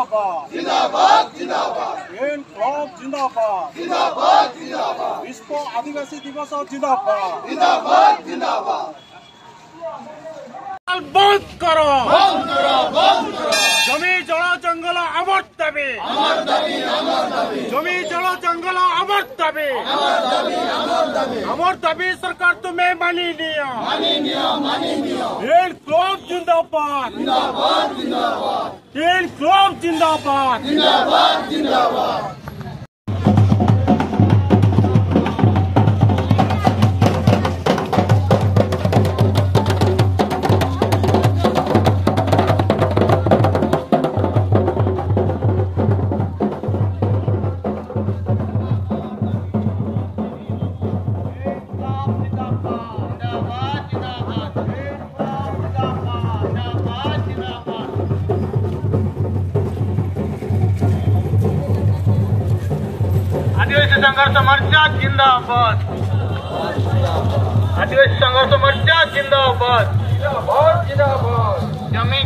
जिंदाबाद जिंदाबाद जिंदाबाद इनकलाब जिंदाबाद जिंदाबाद जिंदाबाद विश्व आदिवासी दिवस जिंदाबाद जिंदाबाद जिंदाबाद बंद करो बंद करो बंद करो जमी जल जंगल अमर दाबी अमर दाबी अमर दाबी जमी जल जंगल अमर दाबी अमर दाबी अमर दाबी अमर दाबी सरकार तुम्हें मानी लिया इनकलाब जिंदाबाद जिंदाबाद जिंदाबाद इनकलाब जिंदाबाद जिंदाबाद जिंदाबाद आदिवासी संघर्ष मोर्चा जिंदाबाद आदिवासी संघर्ष मोर्चा जिंदाबाद जमी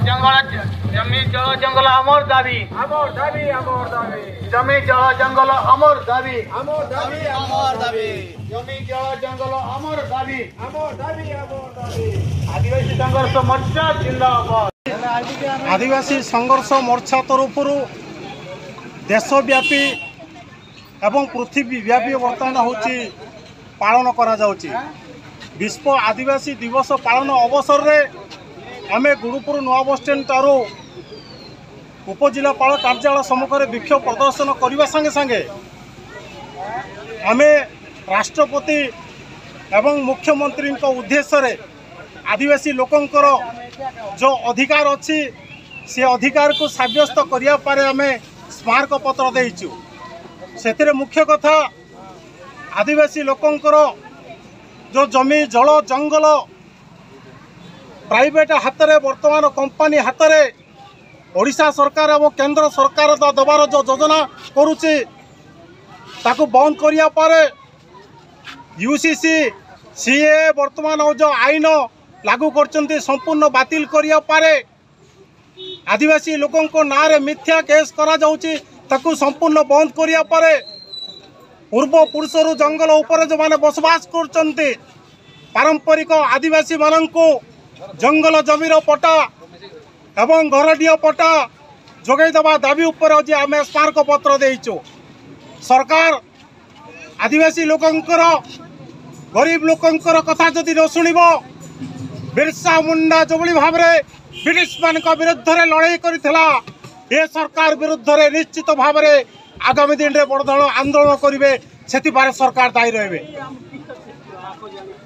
जल जंगल अमर दाबी जमी जल जंगल अमर दाबी जमी जल जंगल अमर दाबी आदिवासी संघर्ष मोर्चा जिंदाबाद आदिवासी संघर्ष मोर्चा तरफ देशव्यापी एवं पृथ्वी व्यापी बर्तमान होची पालन करा जाउची विश्व आदिवासी दिवस पालन अवसर रे आमे गुरुपुर नवा बस स्टैंड टारू उपजिलापाल कार्यालय सम्मुखें विक्षोभ प्रदर्शन करने संगे संगे आमे राष्ट्रपति एवं मुख्यमंत्री उद्देश्य आदिवासी लोकंकर जो अधिकार अच्छी से अधिकार को सब्यस्त करिया पारे आमे स्मारक पत्र देइछु से मुख्य कथा आदिवासी लोकंकर जो जमी जल जंगल प्राइवेट हाथ में वर्तमान कंपनी हाथ में ओडिशा सरकार और केंद्र सरकार दबार जो योजना करुचे ताकू बंद करिया पारे यूसीसी सीए वर्तमान जो आईन लागू करचंती संपूर्ण बातिल करिया पारे आदिवासी लोकों को नारे मिथ्या केस करा जाउची ताकू संपूर्ण बंद करिया पारे पूर्व पुरुषर जंगल उपर जो माने बसवास करचंती पारंपरिक आदिवासी माननकू जंगल जमीर पट्टा एवं घरडीय पट्टा जोगई देवा दाबी उपर आज आम स्मारक पत्र देइचु सरकार आदिवासी लोकंकर गरीब लोकंकर कथा जदि न शुणिबो बिरसा मुंडा जो भाव में ब्रिटिश मान विरुद्ध में लड़ाई करथिला ए सरकार विरुद्ध में निश्चित भाव में आगामी दिन में बड़ आंदोलन करेंगे से सरकार दायी रहे।